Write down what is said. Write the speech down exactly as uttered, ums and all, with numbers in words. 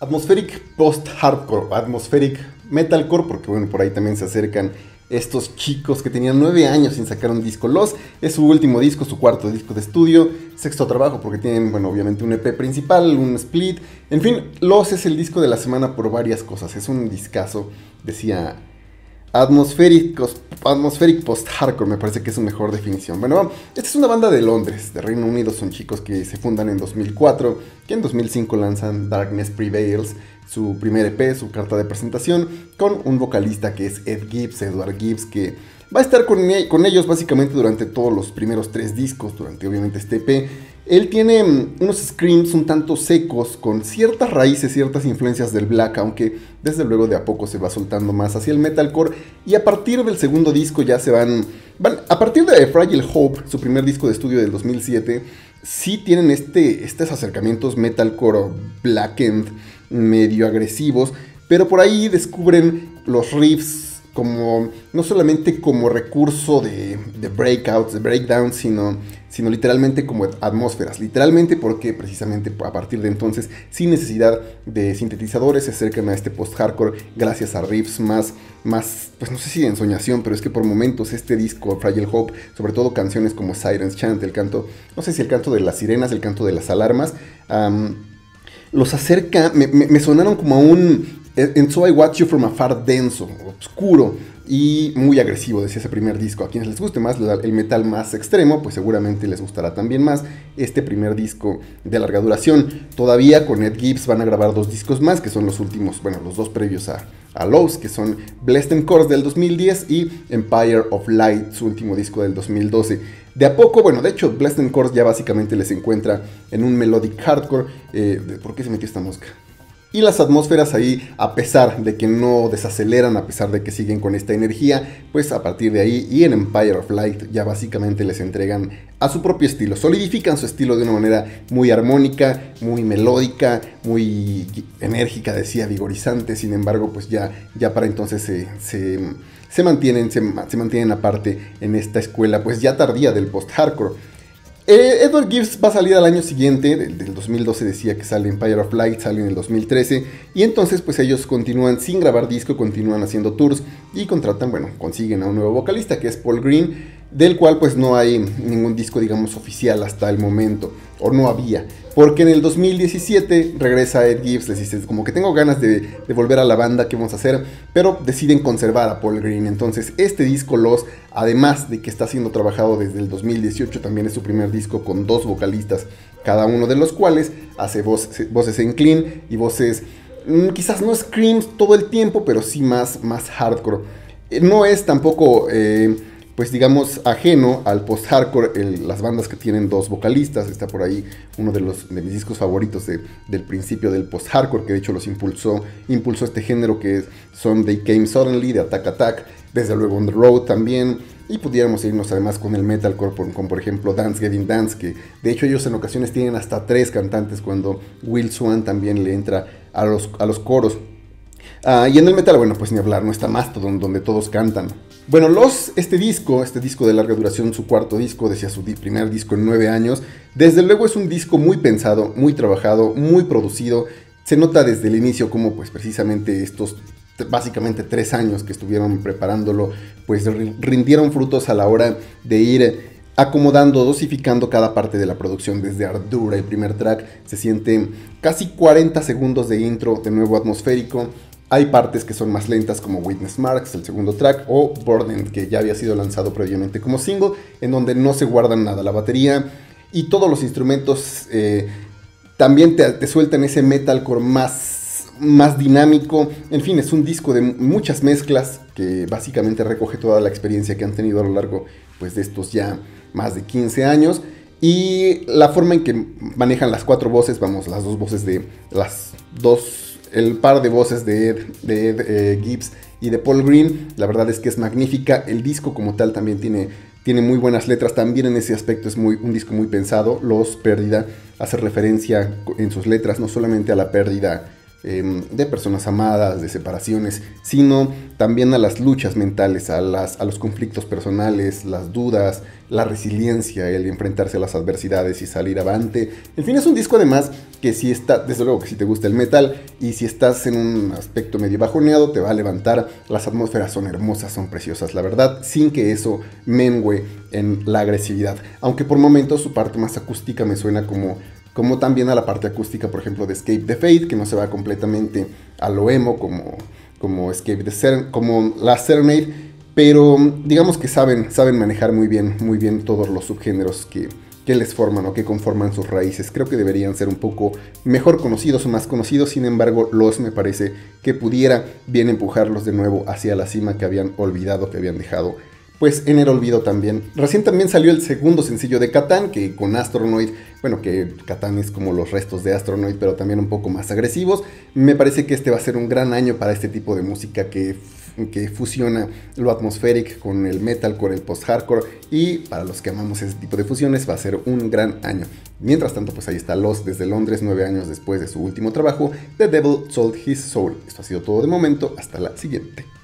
Atmospheric Post-Hardcore, Atmospheric Metalcore, porque bueno, por ahí también se acercan estos chicos que tenían nueve años sin sacar un disco. Lost es su último disco, su cuarto disco de estudio, sexto trabajo porque tienen, bueno, obviamente un E P principal, un split, en fin, Lost es el disco de la semana por varias cosas, es un discazo, decía Atmospheric, Atmospheric Post-Hardcore, me parece que es su mejor definición. Bueno, esta es una banda de Londres, de Reino Unido, son chicos que se fundan en dos mil cuatro, que en dos mil cinco lanzan Darkness Prevails, su primer E P, su carta de presentación, con un vocalista que es Ed Gibbs, Edward Gibbs, que va a estar con, con ellos básicamente durante todos los primeros tres discos, durante obviamente este E P. Él tiene unos screams un tanto secos, con ciertas raíces, ciertas influencias del black, aunque desde luego de a poco se va soltando más hacia el metalcore, y a partir del segundo disco ya se van, van a partir de Fragile Hope, su primer disco de estudio del dos mil siete, sí tienen este, estos acercamientos metalcore blackened, medio agresivos, pero por ahí descubren los riffs como, no solamente como recurso de, de breakouts, de breakdowns, sino, sino literalmente como atmósferas, literalmente porque precisamente a partir de entonces, sin necesidad de sintetizadores, se acercan a este post-hardcore gracias a riffs más, más, pues no sé si de ensoñación, pero es que por momentos este disco, Fragile Hope, sobre todo canciones como Siren's Chant, el canto, no sé si el canto de las sirenas, el canto de las alarmas, um, los acerca, me, me, me sonaron como a un And So I Watch You From Afar denso, oscuro y muy agresivo, decía ese primer disco. A quienes les guste más la, el metal más extremo, pues seguramente les gustará también más este primer disco de larga duración. Todavía con Ed Gibbs van a grabar dos discos más, que son los últimos, bueno, los dos previos a, a Lost, que son Blessed and Cursed del dos mil diez y Empire of Light, su último disco del dos mil doce. De a poco, bueno, de hecho, Blessed and Cursed ya básicamente les encuentra en un melodic hardcore. Eh, ¿Por qué se metió esta mosca? Y las atmósferas ahí, a pesar de que no desaceleran, a pesar de que siguen con esta energía, pues a partir de ahí y en Empire of Light ya básicamente les entregan a su propio estilo. Solidifican su estilo de una manera muy armónica, muy melódica, muy enérgica, decía, vigorizante. Sin embargo, pues ya, ya para entonces se, se, se, mantienen, se, se mantienen aparte en esta escuela pues ya tardía del post-hardcore. Eh, Edward Gibbs va a salir al año siguiente, del, del dos mil doce decía que sale Empire of Light, sale en el dos mil trece, y entonces pues ellos continúan sin grabar disco, continúan haciendo tours y contratan, bueno, consiguen a un nuevo vocalista que es Paul Green, del cual pues no hay ningún disco digamos oficial hasta el momento, o no había, porque en el dos mil diecisiete regresa Ed Gibbs, les dice como que tengo ganas de, de volver a la banda, ¿qué vamos a hacer? Pero deciden conservar a Paul Green. Entonces este disco Lost, además de que está siendo trabajado desde el dos mil dieciocho, también es su primer disco con dos vocalistas, cada uno de los cuales hace voz, voces en clean y voces, mmm, quizás no screams todo el tiempo, pero sí más, más hardcore. No es tampoco... Eh, pues digamos ajeno al post-hardcore, las bandas que tienen dos vocalistas. Está por ahí uno de, los, de mis discos favoritos de, del principio del post-hardcore, que de hecho los impulsó, impulsó este género, que es, son They Came Suddenly, de Attack Attack, desde luego On The Road también, y pudiéramos irnos además con el metalcore, con, con por ejemplo Dance Gavin Dance, que de hecho ellos en ocasiones tienen hasta tres cantantes, cuando Will Swan también le entra a los, a los coros. Uh, y en el metal, bueno, pues ni hablar, no está Mastodon, donde todos cantan. Bueno, los, este disco, este disco de larga duración, su cuarto disco, decía su primer disco en nueve años, desde luego es un disco muy pensado, muy trabajado, muy producido. Se nota desde el inicio como pues precisamente estos básicamente tres años que estuvieron preparándolo, pues rindieron frutos a la hora de ir acomodando, dosificando cada parte de la producción. Desde Ardura, el primer track, se sienten casi cuarenta segundos de intro, de nuevo atmosférico. Hay partes que son más lentas como Witness Marks, el segundo track, o Burden, que ya había sido lanzado previamente como single, en donde no se guardan nada. La batería y todos los instrumentos eh, también te, te sueltan ese metalcore más, más dinámico. En fin, es un disco de muchas mezclas que básicamente recoge toda la experiencia que han tenido a lo largo pues, de estos ya más de quince años. Y la forma en que manejan las cuatro voces, vamos, las dos voces de las dos... el par de voces de Ed, de Ed eh, Gibbs y de Paul Green, la verdad es que es magnífica. El disco como tal también tiene, tiene muy buenas letras, también en ese aspecto es muy, un disco muy pensado. Los Pérdida hace referencia en sus letras no solamente a la pérdida eh, de personas amadas, de separaciones, sino también a las luchas mentales, a, las, a los conflictos personales, las dudas, la resiliencia, el enfrentarse a las adversidades y salir avante. En fin, es un disco además que si está, desde luego que si te gusta el metal y si estás en un aspecto medio bajoneado, te va a levantar. Las atmósferas son hermosas, son preciosas, la verdad, sin que eso mengüe en la agresividad. Aunque por momentos su parte más acústica me suena como, como también a la parte acústica, por ejemplo, de Escape the Fate, que no se va completamente a lo emo como, como Escape the Ser, como la Serenade, pero digamos que saben, saben manejar muy bien, muy bien todos los subgéneros que que les forman o que conforman sus raíces. Creo que deberían ser un poco mejor conocidos o más conocidos, sin embargo, Lost me parece que pudiera bien empujarlos de nuevo hacia la cima que habían olvidado, que habían dejado pues en el olvido también. Recién también salió el segundo sencillo de Catán, que con Astronoid, bueno, que Catán es como los restos de Astronoid, pero también un poco más agresivos. Me parece que este va a ser un gran año para este tipo de música que que fusiona lo atmospheric con el metal, con el post-hardcore, y para los que amamos ese tipo de fusiones va a ser un gran año. Mientras tanto, pues ahí está Lost desde Londres, nueve años después de su último trabajo, The Devil Sold His Soul. Esto ha sido todo de momento, hasta la siguiente.